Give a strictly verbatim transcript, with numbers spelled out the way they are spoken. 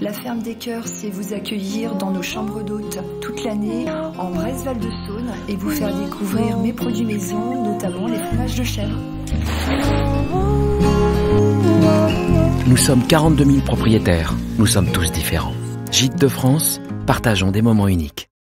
La ferme des Cœurs, c'est vous accueillir dans nos chambres d'hôtes toute l'année en Bresse-Val-de-Saône et vous faire découvrir mes produits maison, notamment les fromages de chèvre. Nous sommes quarante-deux mille propriétaires. Nous sommes tous différents. Gîtes de France, partageons des moments uniques.